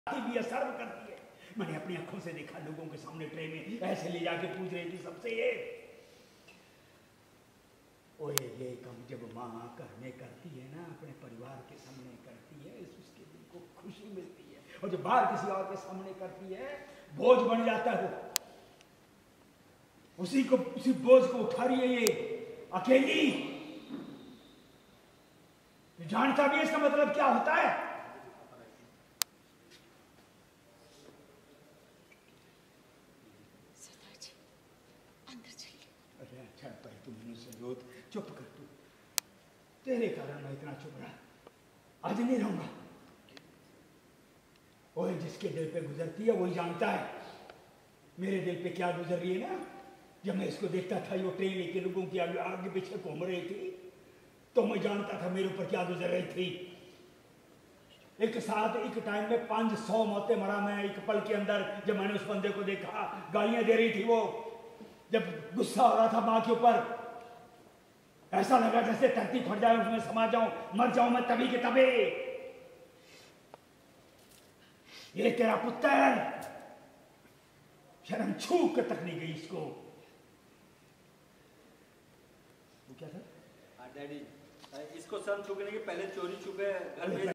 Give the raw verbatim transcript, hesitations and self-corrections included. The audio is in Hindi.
भी असर करती है। मैंने अपनी आंखों से देखा, लोगों के सामने ट्रे में ऐसे ले जाके पूछ रही थी सबसे, ये ओए ये काम जब माँ घर में करती है ना, अपने परिवार के सामने करती है, उसके दिल को खुशी मिलती है, और जब बाहर किसी और के सामने करती है बोझ बन जाता है। उसी को उसी बोझ को उठा रही है ये अकेली। जानता भी इसका मतलब क्या होता है। सरदार जी, अंदर चलिए। अरे अच्छा भाई, तुम मुझसे रोत, चुप कर तू। तेरे कारण मैं इतना चुप रहा, आज नहीं रहूंगा। ओए जिसके दिल पे गुजरती है वही जानता है मेरे दिल पे क्या गुजर रही है ना। जब मैं इसको देखता था ये ट्रेन लेके लोगों की आगे आगे पीछे घूम रही थी, तो मैं जानता था मेरे ऊपर क्या गुजर रही थी। एक साथ एक टाइम में पांच सौ मौतें मरा मैं एक पल के अंदर। जब मैंने उस बंदे को देखा, गालियां दे रही थी वो, जब गुस्सा हो रहा था मां के ऊपर, ऐसा लगा जैसे धरती फट जाए, उसमें समा जाऊं, मर जाऊं मैं तभी के तभी। ये तेरा पुत्र शर्म छू कर तक नहीं गई इसको। वो क्या था? हाँ डैडी, इसको शर्म छूने के पहले चोरी छुपे घर में